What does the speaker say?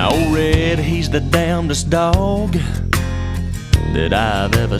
Old Red, he's the damnedest dog that I've ever